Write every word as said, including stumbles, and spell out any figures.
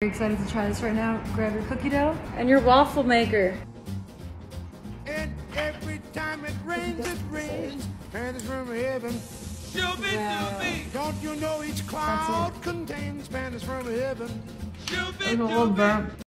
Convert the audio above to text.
Excited to try this right now. Grab your cookie dough and your waffle maker. And every time it rains, it rains. Panties from heaven. Wow. Don't you know each cloud contains panties from heaven? There's a little burnt.